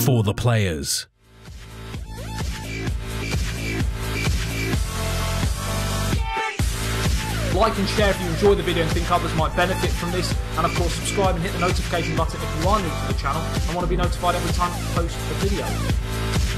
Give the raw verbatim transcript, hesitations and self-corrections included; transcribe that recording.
for the players. Like and share if you enjoy the video and think others might benefit from this, and of course subscribe and hit the notification button if you are new to the channel and want to be notified every time I post a video.